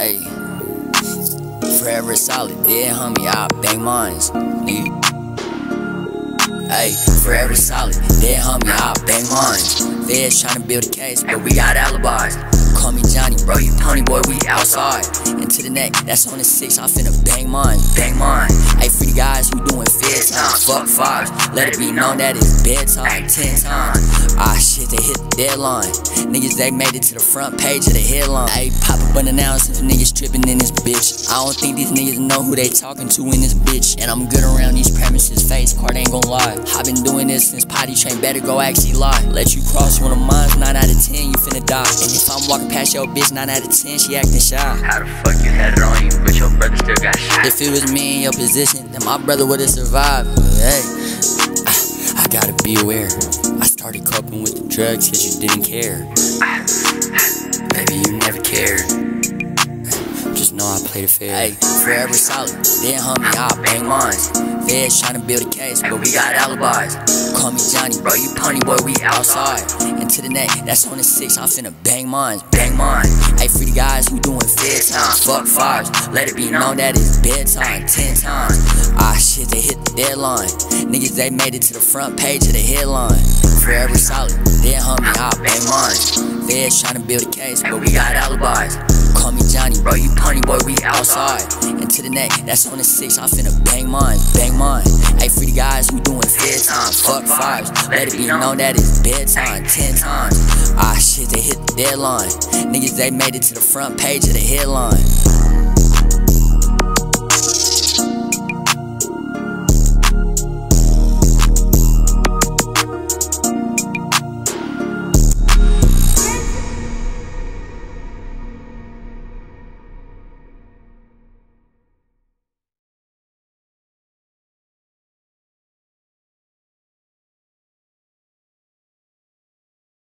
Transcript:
Hey, forever solid, dead homie, I bang mines, nigga. Hey, forever solid, dead homie, I bang mines. Feds tryna build a case, but we got alibis. Call me Johnny, bro, you pony boy, we outside. And to the neck, that's on the 6, I finna bang mine, bang mine. Hey, free guys who doing fed time, fuck fives. Let it be known that it's bedtime, 10 times. Ah shit, they hit the deadline. Niggas, they made it to the front page of the headline. Hey, pop up unannounced, niggas tripping in this bitch. I don't think these niggas know who they talking to in this bitch. And I'm good around these premises, face card ain't gon' lie. I been doing this since potty train, better go actually lie. Let you cross one of mine, 9 out of 10, you finna die. And if I'm walking past your bitch, 9 out of 10, she acting shy. How the fuck you had it on you, but your brother still got shot? If it was me in your position, then my brother would've survived. Hey, I gotta be aware. I started coping with the drugs cause you didn't care. Baby, you never cared. Just know I played it fair. Hey, forever solid, then homie, I bang mines. Feds tryna build a case, but we got alibis. Call me Johnny, bro, you pony boy, we outside. And to the neck, that's on the 6, I finna bang mines, bang mine. Hey, free the guys who doing fed time, fuck fives. Let it be known that it's bedtime, 10 times. Ah shit, they hit the deadline. Niggas, they made it to the front page of the headline. Forever solid, then homie, I bang mines. Feds tryna build a case, but we got alibis. Call me Johnny, bro, you pony boy, we outside. And to the neck, that's on the 6, I finna bang mine, bang mine. Hey, free the guys who doing fed time, fuck fives. Let it be known that it's bedtime, 10 times. Ah shit, they hit the deadline. Niggas, they made it to the front page of the headline.